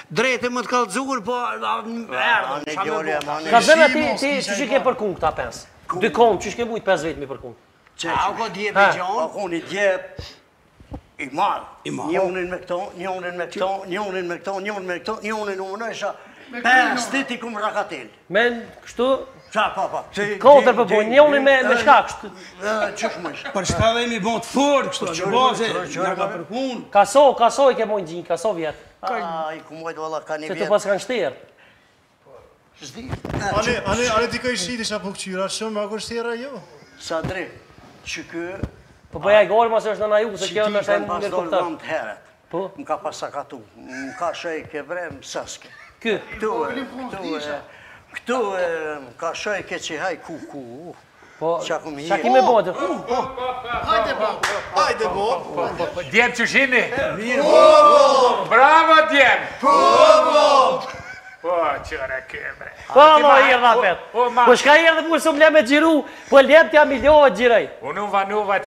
drejtë më të kallëzuar, po erdhën. Ka zëna ti që ke përkun këta 5? Dy konë, që ke mujtë 5 vetë mi përkun? A ko dje me gjonë? A ko një dje i marë. Njonin me këto, njonin me këto, njonin me këto, njonin me këto, njonin unë, isha 5 dit i kumë rakatel. Men, kështu? Qa, pa. Kotër për bujnë, njonin me shka, kështu? Qësh më ishë. Për shka dhe mi bon të fërë, kështu, që baze, nga ka përkun. Kaso i ke mojnë gjinë, kaso vjetë. I kumojtë valla ka një Se vjetë. të pas kanë shterë. Ale ti ka i shiti sa po këqyra, shumë ako shtjera jo. Sa drejt, që kë... Po bëja i gorë, masë është në na ju, se kjo në është e më mirë kuptar. Që ti heret. Po? Më ka pasakatu, më ka shoj ke bre, më saske. Kë? Këtu më ka shoj ke që haj ku. Po, qa ki me bodë? Hajde bo. Djem që shini? Bravo djem! Po, qëre këmre. Po, mo, i rrapet. Po, shka i rrë dhe mu së më le me gjiru, po lepë t'ja miliohet gjirej. Unuva